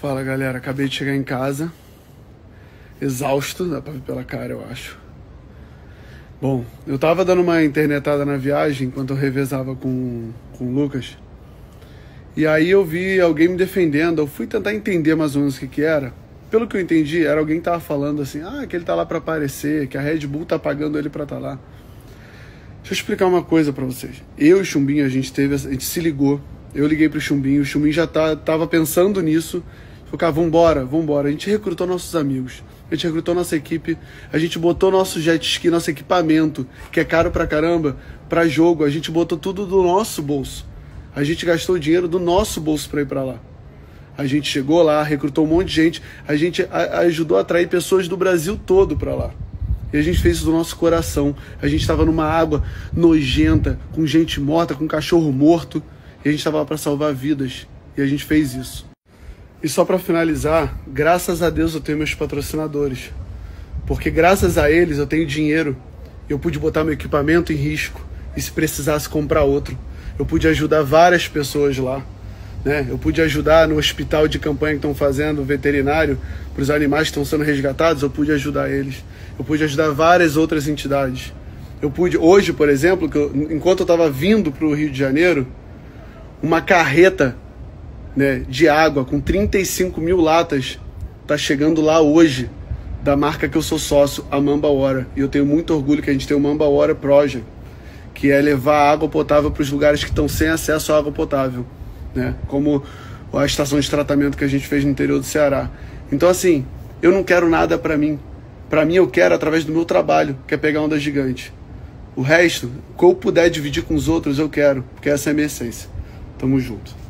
Fala galera, acabei de chegar em casa, exausto, dá pra ver pela cara eu acho. Bom, eu tava dando uma internetada na viagem enquanto eu revezava com o Lucas. E aí eu vi alguém me defendendo, eu fui tentar entender mais ou menos o que era. Pelo que eu entendi, era alguém que tava falando assim, que ele tá lá pra aparecer, que a Red Bull tá pagando ele pra tá lá. Deixa eu explicar uma coisa pra vocês. Eu e o Chumbinho, a gente se ligou, eu liguei pro Chumbinho, o Chumbinho já tava pensando nisso. Falou, cara, vambora. A gente recrutou nossos amigos, a gente recrutou nossa equipe, a gente botou nosso jet ski, nosso equipamento, que é caro pra caramba, pra jogo, a gente botou tudo do nosso bolso. A gente gastou o dinheiro do nosso bolso pra ir pra lá. A gente chegou lá, recrutou um monte de gente, a gente ajudou a atrair pessoas do Brasil todo pra lá. E a gente fez isso do nosso coração. A gente tava numa água nojenta, com gente morta, com cachorro morto, e a gente tava lá pra salvar vidas. E a gente fez isso. E só para finalizar, graças a Deus eu tenho meus patrocinadores. Porque graças a eles eu tenho dinheiro. Eu pude botar meu equipamento em risco. E se precisasse comprar outro. Eu pude ajudar várias pessoas lá. Né? Eu pude ajudar no hospital de campanha que estão fazendo, veterinário, para os animais que estão sendo resgatados. Eu pude ajudar eles. Eu pude ajudar várias outras entidades. Eu pude, hoje, por exemplo, enquanto eu estava vindo para o Rio de Janeiro, uma carreta, né, de água com 35 mil latas tá chegando lá hoje, da marca que eu sou sócio, a Mamba Water. E eu tenho muito orgulho que a gente tem o Mamba Water Project, que é levar água potável para os lugares que estão sem acesso à água potável, né? Como a estação de tratamento que a gente fez no interior do Ceará. Então assim, eu não quero nada para mim. Para mim eu quero através do meu trabalho, que é pegar onda gigante. O resto, o que eu puder dividir com os outros, eu quero, porque essa é a minha essência. Tamo junto.